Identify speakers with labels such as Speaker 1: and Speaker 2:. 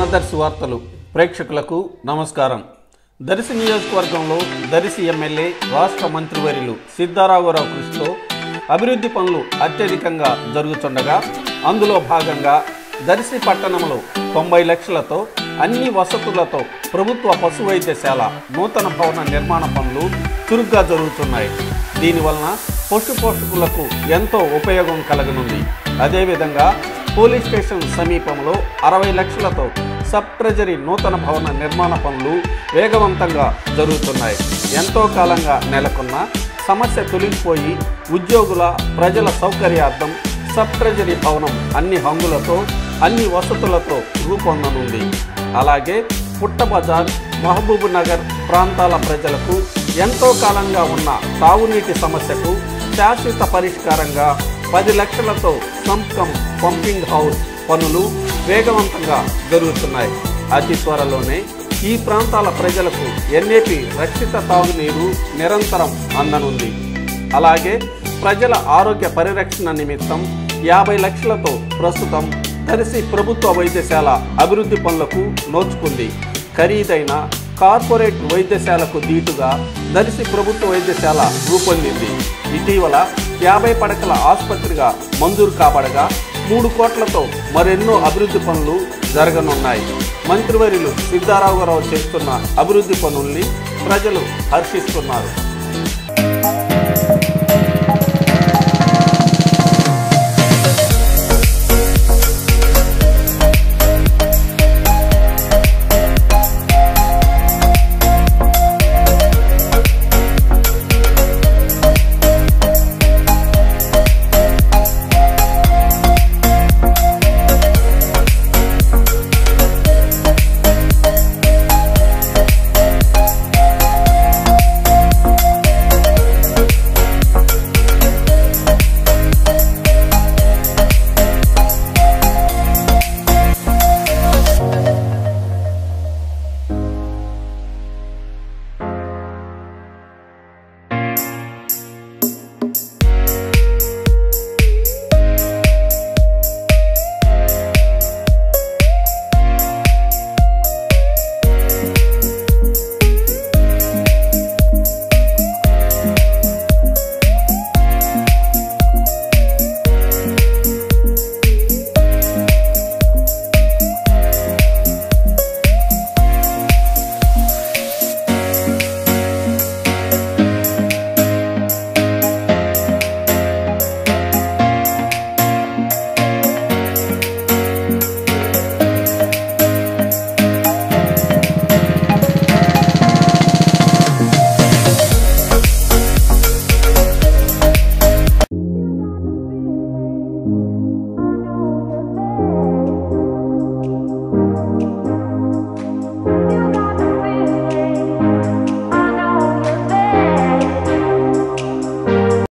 Speaker 1: నవదర్శి వార్తలు ప్రేక్షకులకు నమస్కారం. దర్శి నియోజకవర్గంలో దర్శి ఎమ్మెల్యే రాష్ట్ర మంత్రివర్యులు సిద్ధారాఘవరావు కృషితో అభివృద్ధి పనులు అత్యధికంగా జరుగుతుండగా అందులో భాగంగా దర్శి పట్టణంలో 90 లక్షలతో అన్ని వసతులతో ప్రభుత్వ పశు వైద్యశాల నూతన భవన నిర్మాణ పనులు చురుగ్గా జరుగుతున్నాయి. దీనివలన పశు పోషకులకు ఎంతో ఉపయోగం కలగనుంది. అదేవిధంగా పోలీస్ స్టేషన్ సమీపంలో 60 లక్షలతో సబ్ ట్రెజరీ నూతన భవన నిర్మాణ పనులు వేగవంతంగా జరుగుతున్నాయి. ఎంతో కాలంగా నెలకొన్న సమస్య తొలగిపోయి ఉద్యోగుల ప్రజల సౌకర్యార్థం సబ్ ట్రెజరీ భవనం అన్ని హంగులతో అన్ని వసతులతో రూపొందనుంది. అలాగే పుట్టబజార్, మహబూబ్ నగర్ ప్రాంతాల ప్రజలకు ఎంతో కాలంగా ఉన్న తాగునీటి సమస్యకు శాశ్వత పరిష్కారంగా 10 లక్షలతో సంకం పంపింగ్ హౌస్ పనులు వేగవంతంగా జరుగుతున్నాయి. అతి త్వరలోనే ఈ ప్రాంతాల ప్రజలకు NAP రక్షిత తాగునీరు నిరంతరం అందనుంది. అలాగే ప్రజల ఆరోగ్య పరిరక్షణ నిమిత్తం 50 లక్షలతో ప్రస్తుతం దర్శి ప్రభుత్వ వైద్యశాల అభివృద్ధి పనులకు నోచుకుంది. ఖరీదైన కార్పొరేట్ వైద్యశాలకు దీటుగా దర్శి ప్రభుత్వ వైద్యశాల రూపొందింది. ఇటీవల 50 పడకల ఆసుపత్రిగా మంజూరు కాబడగా 3 కోట్లతో మరెన్నో అభివృద్ధి పనులు జరగనున్నాయి. మంత్రివర్యులు సిద్ధారాఘవరావు చేస్తున్న అభివృద్ధి పనుల్ని ప్రజలు హర్షిస్తున్నారు.